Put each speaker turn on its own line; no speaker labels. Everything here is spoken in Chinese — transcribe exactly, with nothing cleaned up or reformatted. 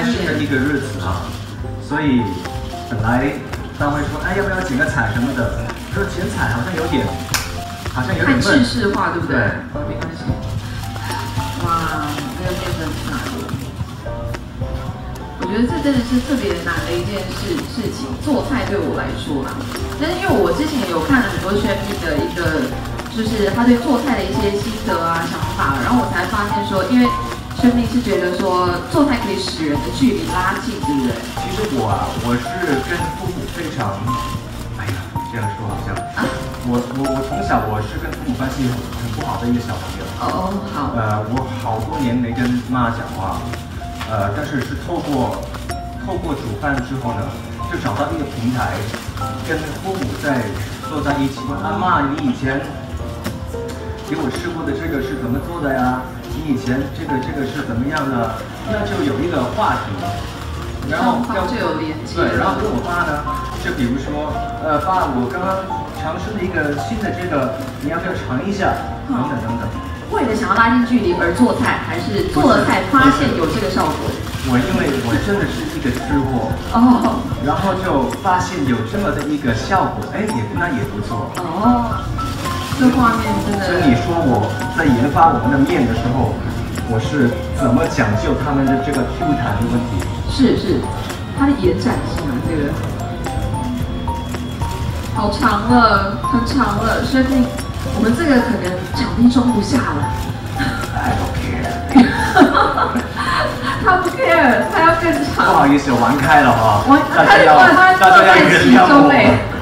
心的一个日子啊，所以本来单位说，哎，要不要剪个彩什么的，说剪彩好像有点，好像有点
太制式化，对不对？
对，
没关系。哇，这个面粉拿了。我觉得这真的是特别难的一件事事情，做菜对我来说啦。但是因为我之前有看了很多 chef 的一个，就是他对做菜的一些心得啊、想法，然后我才发现说，因为 chef 是觉得说做菜可以使人的距离拉近，对不对？
其实我啊，我是跟父母非常，哎呀，这样说好像，啊、我我我从小我是跟父母关系很很不好的一个小朋友。
哦哦，好。
呃，我好多年没跟妈讲话。 呃，但是是透过透过煮饭之后呢，就找到一个平台，跟父母在坐在一起问啊妈，你以前给我吃过的这个是怎么做的呀？你以前这个这个是怎么样的？那就有一个话题，然后要
就有连接。
对，然后跟我爸呢，就比如说，呃，爸，我刚刚尝试了一个新的这个，你要不要尝一下？等等等等。
为了想要拉近距离而做菜，还是做了菜发现有这个效果？
我因为我真的是一个吃货
哦，
然后就发现有这么的一个效果，哎，也那也不错
哦。这画面真的。
所以你说我在研发我们的面的时候，我是怎么讲究他们的这个 Q 弹的问题？
是是，它的延展性啊，这个好长了，很长了，所以。 我们这个可能场地装不下了。
I don't care
他不 care， 他要更长。
不好意思，玩开了哈。
玩，
大家要大家要原谅我。